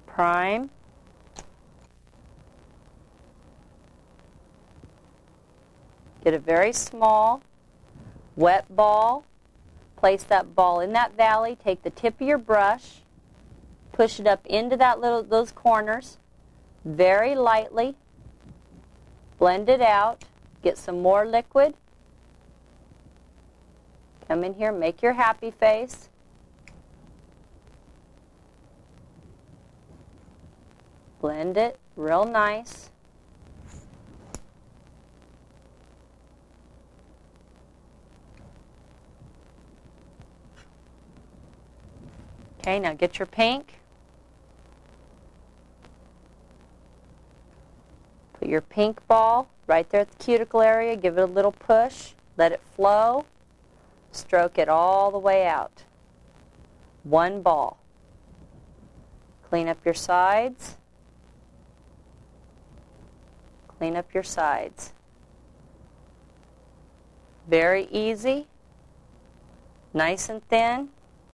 Prime. Get a very small, wet ball. Place that ball in that valley. Take the tip of your brush. Push it up into those corners very lightly. Blend it out. Get some more liquid. Come in here, make your happy face. Blend it real nice. Okay, now get your pink. Put your pink ball right there at the cuticle area. Give it a little push. Let it flow. Stroke it all the way out. One ball. Clean up your sides. Clean up your sides. Very easy. Nice and thin.